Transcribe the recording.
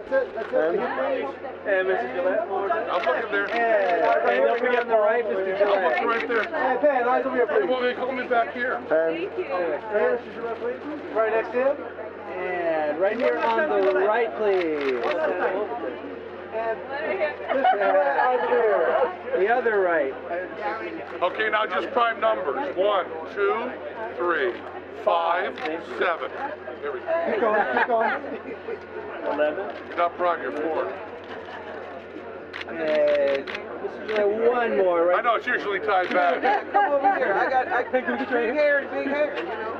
That's it. And Mrs. Jillette, one more time. I'm looking there. And don't forget the right, Mr. I'm Jillette. looking right there. Hey, Penn, eyes over here, please. Well, they call me back here. Thank you. Mrs. Jillette, please. Right next to him. And right here on the right, please. And Mr. Jillette, eyes over here. The other right. Okay, now just prime numbers. 1, 2, 3, 5, 7. There we go. Keep going. 11. You're not prime, you're 4. And Mr. Jillette, one more, right? I know it's usually tied back. Come over here. I got big hair and big hair, you know.